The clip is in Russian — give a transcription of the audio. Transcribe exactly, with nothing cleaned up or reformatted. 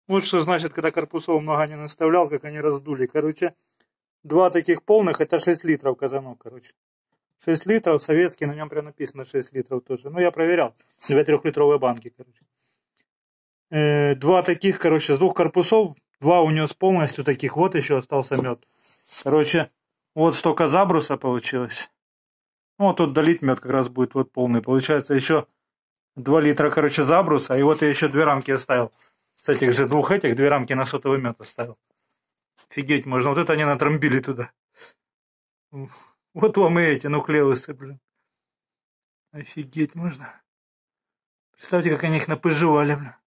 Вот что значит, когда корпусов много не наставлял, как они раздули. Короче, два таких полных, это шесть литров казанок, короче. шесть литров, советский, на нем прям написано шесть литров тоже. Ну, я проверял. Две трехлитровые банки, короче. Э, два таких, короче, с двух корпусов. Два унес полностью таких. Вот еще остался мед. Короче, вот столько забруса получилось. Ну, вот тут долить мед как раз будет вот полный. Получается еще два литра, короче, забруса. И вот я еще две рамки оставил. С этих же двух этих, две рамки на сотовый мед оставил. Офигеть можно. Вот это они натрамбили туда. Вот вам и эти нуклеусы, блин. Офигеть можно. Представьте, как они их напыживали, блин.